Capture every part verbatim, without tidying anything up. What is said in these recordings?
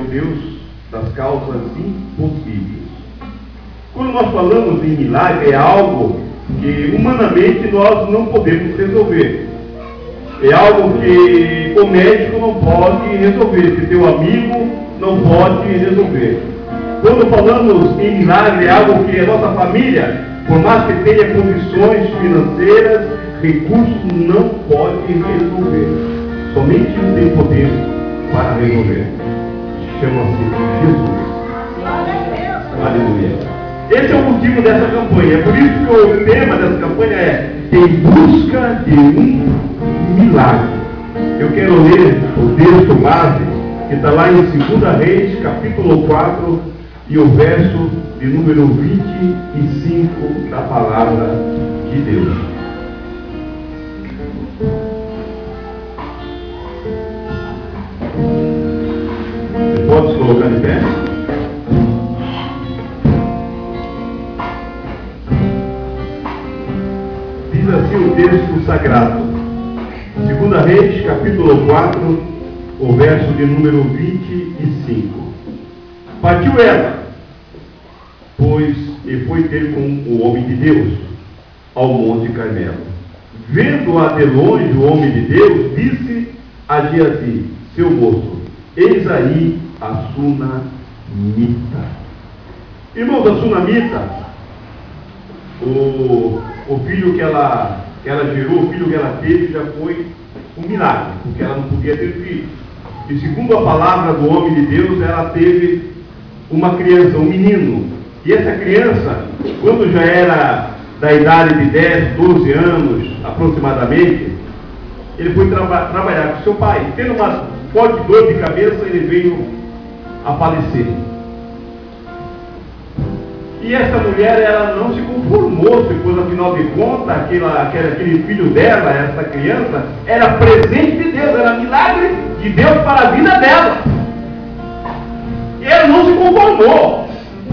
Deus das causas impossíveis. Quando nós falamos em milagre, é algo que humanamente nós não podemos resolver. É algo que o médico não pode resolver, que teu amigo não pode resolver. Quando falamos em milagre, é algo que a nossa família, por mais que tenha condições financeiras, recursos, não pode resolver. Somente um tem poder para resolver. Chama-se Jesus. Aleluia. Esse é o motivo dessa campanha. É por isso que o tema dessa campanha é Em Busca de um Milagre. Eu quero ler o texto base que está lá em segunda Reis, capítulo quatro, e o verso de número vinte e cinco da palavra de Deus. Você pode se colocar de pé? Diz assim o texto sagrado. segunda Reis, capítulo quatro, o verso de número vinte e cinco. Partiu ela, pois, e foi ter com o homem de Deus ao monte Carmelo. Vendo-a de longe o homem de Deus, disse a Geazi, seu moço, eis aí a sunamita. Irmãos, a sunamita, o, o filho que ela, que ela gerou, o filho que ela teve, já foi um milagre, porque ela não podia ter filho. E segundo a palavra do homem de Deus, ela teve uma criança, um menino. E essa criança, quando já era da idade de dez, doze anos aproximadamente, ele foi traba trabalhar com seu pai. Tendo uma forte dor de cabeça, ele veio a falecer. E essa mulher, ela não se conformou, pois afinal de contas, aquela, aquele filho dela, essa criança, era presente de Deus, era milagre de Deus para a vida dela. E ela não se conformou.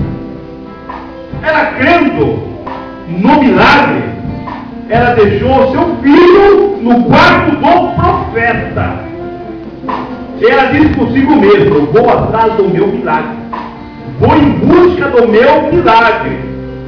Ela, crendo no milagre, ela deixou seu filho no quarto do profeta. Ela disse consigo mesma, vou atrás do meu milagre. Vou em busca do meu milagre.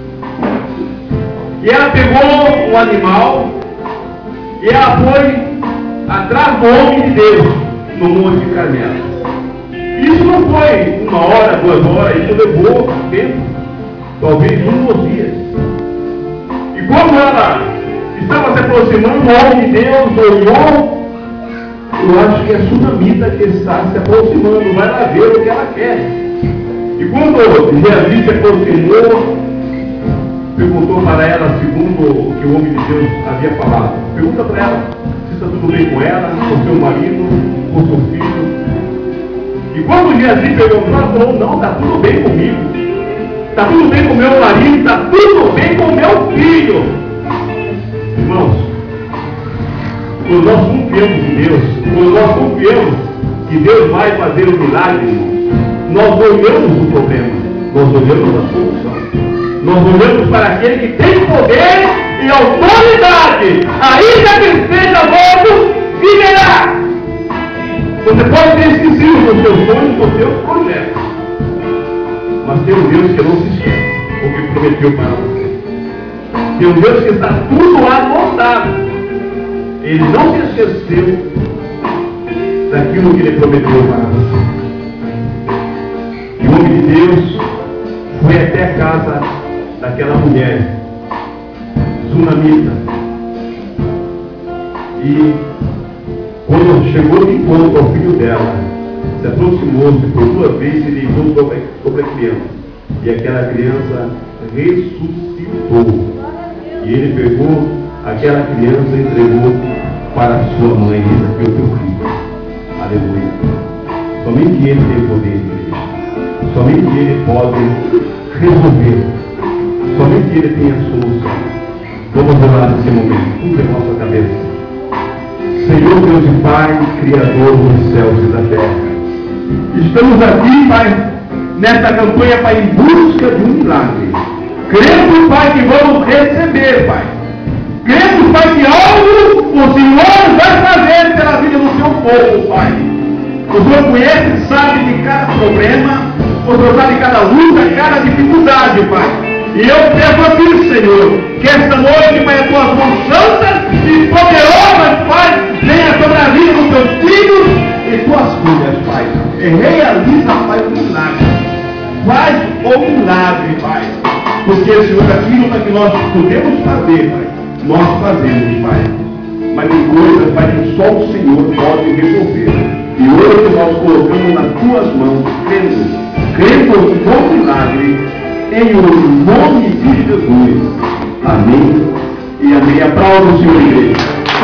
E ela pegou um animal e ela foi atrás do homem de Deus no Monte Carmelo. Isso não foi uma hora, duas horas, isso levou tempo, talvez um ou dois dias. E quando ela estava se aproximando, o homem de Deus olhou. Eu acho que é a sunamita que está se aproximando, vai lá ver o que ela quer. E quando Geazi se aproximou, perguntou para ela, segundo o que o homem de Deus havia falado. Pergunta para ela se está tudo bem com ela, com seu marido, com seu filho. E quando Geazi perguntou, ela falou, não, está tudo bem comigo. Está tudo bem com meu marido, está tudo bem com meu filho. Irmãos, quando nós confiamos em Deus, quando nós confiamos que Deus vai fazer o milagre, irmãos, nós olhamos o problema, nós olhamos a solução, nós olhamos para aquele que tem poder e autoridade, ainda que seja morto, viverá. Você pode ter esquecido dos seus sonhos, dos seus projetos, mas tem um Deus que não se esquece o que prometeu para você. Tem um Deus que está tudo anotado. Ele não se esqueceu daquilo que ele prometeu para você. E o homem de Deus foi até a casa daquela mulher, sunamita. E quando chegou de encontro ao filho dela, se aproximou-se por duas vezes e deitou sobre, sobre a criança. E aquela criança ressuscitou. E ele pegou aquela criança e entregou para sua mãe. Esse aqui é o teu filho. Aleluia. Somente ele tem poder, igreja. Somente ele pode resolver. Somente ele tem a solução. Vamos orar nesse momento. Curva a nossa cabeça. Senhor Deus e Pai, Criador dos céus e da terra, estamos aqui, Pai, nesta campanha, Pai, em busca de um milagre. Cremos, Pai, que vamos receber, Pai. Cremos, Pai, que algo o Senhor vai fazer pela vida do seu povo, Pai. O Senhor conhece e sabe de cada problema, o Senhor sabe de cada luta, cada dificuldade, Pai. E eu peço a Ti, Senhor, que esta noite, Pai, a Tua mão santa e poderosa, Pai, venha sobre a vida dos Teus filhos e Tuas filhas, Pai. E realiza, Pai, o milagre. Faz o milagre, Pai. Porque, Senhor, aquilo que nós podemos fazer, Pai, nós fazemos, Pai. Mas tem coisas, Pai, que só o Senhor pode resolver. E hoje nós colocamos nas Tuas mãos, crendo, crendo no milagre, em o nome de Jesus. Amém e amém. Aplauda o Senhor, igreja.